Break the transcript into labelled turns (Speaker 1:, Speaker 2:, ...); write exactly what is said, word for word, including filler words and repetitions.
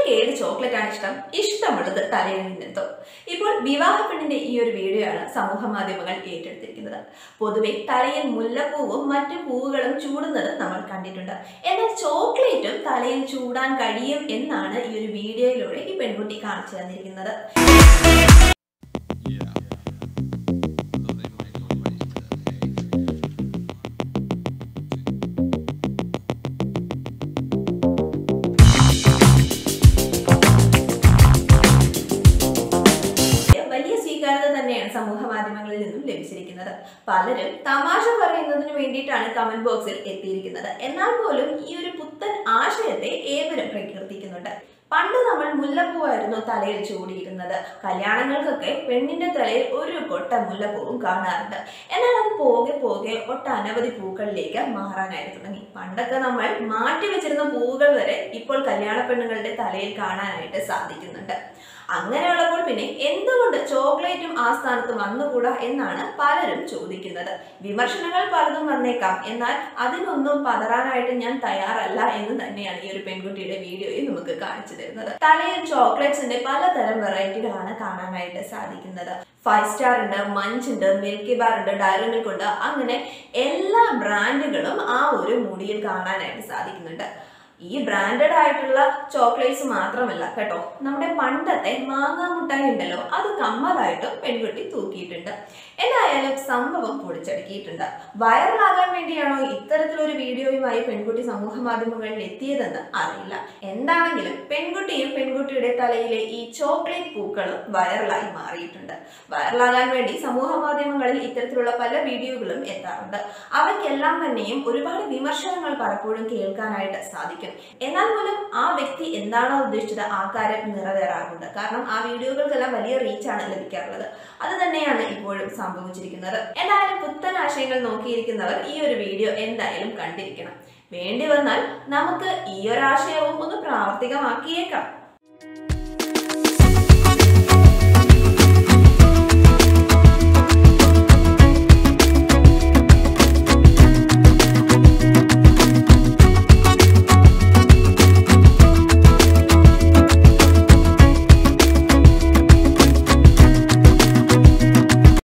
Speaker 1: ഏത് ചോക്ലേറ്റ് ആണ് ഇഷ്ടം ഇഷ്ടമുള്ളത് തലയിൽ നിന്നെത്തും. ഇപ്പോൾ വിവാഹ പെണ്ണിന്റെ ഈ ഒരു വീഡിയോ ആണ് സമൂഹ മാധ്യമങ്ങൾ ഏറ്റെടുത്തിരിക്കുന്നത്. പൊതുവെ തലയിൽ മുല്ലപ്പൂവും മറ്റു പൂവുകളും ചൂടുന്നത് നമ്മൾ കണ്ടിട്ടുണ്ട്. എന്നാൽ ചോക്ലേറ്റും തലയിൽ ചൂടാൻ കഴിയും എന്നാണ് ഈ ഒരു വീഡിയോയിലൂടെ ഈ പെൺകുട്ടി കാണിച്ചു തന്നിരിക്കുന്നത്. സമൂഹ മാധ്യമങ്ങളിൽ നിന്നും ലഭിച്ചിരിക്കുന്നത്. പലരും തമാശ പറയുന്നതിന് വേണ്ടിയിട്ടാണ് കമന്റ് ബോക്സിൽ എത്തിയിരിക്കുന്നത്. എന്നാൽ പോലും ഈ ഒരു പുത്തൻ ആശയത്തെ ഏവരും പ്രകീർത്തിക്കുന്നുണ്ട്. പണ്ട് നമ്മൾ മുല്ലപ്പൂവായിരുന്നു തലയിൽ ചൂടിയിരുന്നത്. കല്യാണങ്ങൾക്കൊക്കെ പെണ്ണിന്റെ തലയിൽ ഒരു കൊട്ട മുല്ലപ്പൂവും കാണാറുണ്ട്. എന്നാൽ അത് പോകെ പോകെ ഒട്ടനവധി പൂക്കളിലേക്ക് മാറാനായിട്ട് തുടങ്ങി. പണ്ടൊക്കെ നമ്മൾ മാറ്റി വെച്ചിരുന്ന പൂവുകൾ വരെ ഇപ്പോൾ കല്യാണ പെണ്ണുങ്ങളുടെ തലയിൽ കാണാനായിട്ട് സാധിക്കുന്നുണ്ട്. അങ്ങനെയുള്ളപ്പോൾ പിന്നെ എന്തുകൊണ്ട് ചോക്ലേറ്റും ആ സ്ഥാനത്ത് വന്നുകൂടാ എന്നാണ് പലരും ചോദിക്കുന്നത്. വിമർശനങ്ങൾ പലതും വന്നേക്കാം, എന്നാൽ അതിനൊന്നും പതറാനായിട്ട് ഞാൻ തയ്യാറല്ല എന്ന് തന്നെയാണ് ഈ ഒരു പെൺകുട്ടിയുടെ വീഡിയോയിൽ നമുക്ക് കാണിച്ചു തരുന്നത്. തലയിൽ ചോക്ലേറ്റ്സിന്റെ പലതരം വെറൈറ്റികളാണ് കാണാനായിട്ട് സാധിക്കുന്നത്. ഫൈവ് സ്റ്റാർ ഉണ്ട്, മഞ്ച് ഉണ്ട്, മിൽക്കി ബാർ ഉണ്ട്, ഡയറി മിൽക്ക് ഉണ്ട്. അങ്ങനെ എല്ലാ ബ്രാൻഡുകളും ആ ഒരു മുടിയിൽ കാണാനായിട്ട് സാധിക്കുന്നുണ്ട്. ഈ ബ്രാൻഡഡ് ആയിട്ടുള്ള ചോക്ലേറ്റ്സ് മാത്രമല്ല കേട്ടോ, നമ്മുടെ പണ്ടത്തെ മാങ്ങാ മുട്ടായി ഉണ്ടല്ലോ, അത് കമ്മലായിട്ടും പെൺകുട്ടി തൂക്കിയിട്ടുണ്ട്. എന്തായാലും സംഭവം പൊടിച്ചടുക്കിയിട്ടുണ്ട്. വൈറലാകാൻ വേണ്ടിയാണോ ഇത്തരത്തിലൊരു വീഡിയോയുമായി പെൺകുട്ടി സമൂഹ മാധ്യമങ്ങളിൽ എത്തിയതെന്ന് അറിയില്ല. എന്താണെങ്കിലും പെൺകുട്ടിയും പെൺകുട്ടിയുടെ തലയിലെ ഈ ചോക്ലേറ്റ് പൂക്കളും വൈറലായി മാറിയിട്ടുണ്ട്. വൈറലാകാൻ വേണ്ടി സമൂഹ മാധ്യമങ്ങളിൽ ഇത്തരത്തിലുള്ള പല വീഡിയോകളും എത്താറുണ്ട്. അവയ്ക്കെല്ലാം തന്നെയും ഒരുപാട് വിമർശനങ്ങൾ പലപ്പോഴും കേൾക്കാനായിട്ട് സാധിക്കും. എന്നാൽ പോലും ആ വ്യക്തി എന്താണോ ഉദ്ദേശിച്ചത് ആ കാര്യം നിറവേറാറുണ്ട്. കാരണം ആ വീഡിയോകൾക്കെല്ലാം വലിയ റീച്ചാണ് ലഭിക്കാറുള്ളത്. അത് തന്നെയാണ് ഇപ്പോഴും സംഭവിച്ചിരിക്കുന്നത്. എന്തായാലും പുത്തൻ ആശയങ്ങൾ നോക്കിയിരിക്കുന്നവർ ഈ ഒരു വീഡിയോ എന്തായാലും കണ്ടിരിക്കണം. വേണ്ടി വന്നാൽ നമുക്ക് ഈ ഒരു ആശയവും ഒന്ന് പ്രാവർത്തികമാക്കിയേക്കാം.